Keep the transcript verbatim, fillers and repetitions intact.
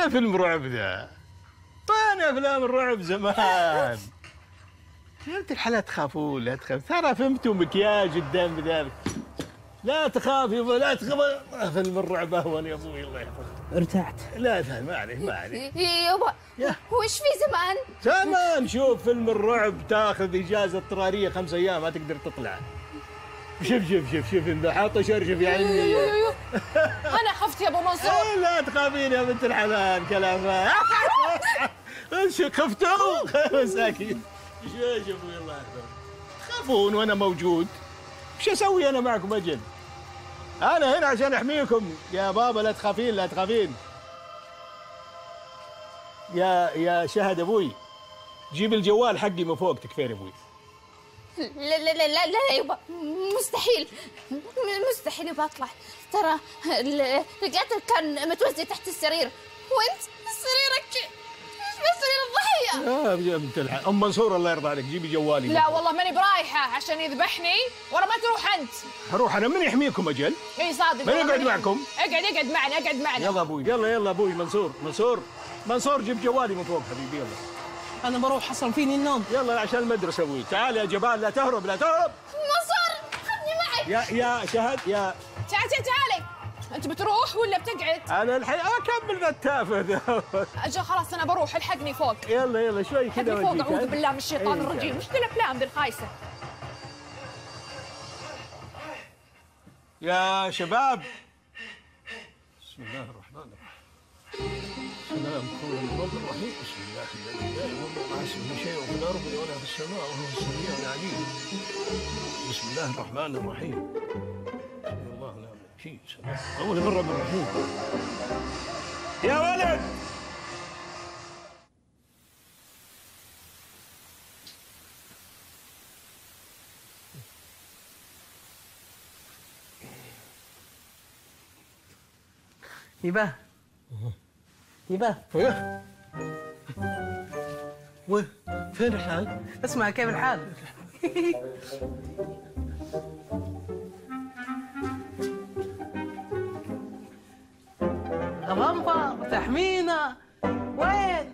يا فيلم رعب ذا؟ وين افلام الرعب زمان؟ يا بنت الحلال تخافون لا تخاف، ترى فهمتوا مكياج الدم بذلك. لا تخاف يا لا تخاف، فيلم الرعب اهون يا ابوي الله يحفظك. ارتعت. لا لا ما عليك ما عليك. يابا وش في زمان؟ زمان شوف فيلم الرعب تاخذ اجازه اضطراريه خمس ايام ما تقدر تطلع. شوف شوف شوف شوف انت حاطه شرشف يا عمي. انا خفت يا ابو منصور. لا تخافين يا بنت الحلال كلام. ايش خفتوا؟ مساكين. شوف شوفوا الله يحفظك. تخافون وانا موجود. وش اسوي انا معكم اجل؟ انا هنا عشان احميكم يا بابا، لا تخافين لا تخافين. يا يا شهد ابوي جيب الجوال حقي من فوق تكفين ابوي. لا لا لا لا لا يابا مستحيل مستحيل يبغى اطلع، ترى القاتل كان متوزع تحت السرير وانت سريرك سرير الضحيه. يا بنت الحلال ام منصور الله يرضى عليك جيبي جوالي. لا والله ماني برايحه عشان يذبحني ورا ما تروح انت. اروح انا من يحميكم اجل؟ اي صادق. من يقعد معكم؟ اقعد اقعد معنا اقعد معنا. يلا ابوي يلا يلا ابوي منصور منصور منصور جيب جوالي من فوق حبيبي يلا. انا بروح حصل فيني النوم. يلا عشان المدرسه ابوي. تعال يا جبال لا تهرب لا تهرب. منصور خذني معك. يا يا شهد يا تعال تعال تعالي. انت بتروح ولا بتقعد؟ انا الحين اكمل ذا التافه ذا. اجل خلاص انا بروح الحقني فوق. يلا يلا شوي كذا الحقني فوق اعوذ بالله من الشيطان ايه الرجيم. وش ذي الافلام ذي الخايسه؟ يا شباب بسم الله الرحمن الرحيم. سلام قولا من رب الرحيم. بسم الله الذي لا يضر مع اسمه شيء في الارض ولا في السماء وهو السميع العليم. بسم الله الرحمن الرحيم. الله لا شيء سلام قولا من رب الرحيم. يا ولد يبا يبا وين وين فين الحال؟ اسمع كيف الحال؟ غضنفر تحمينا وين؟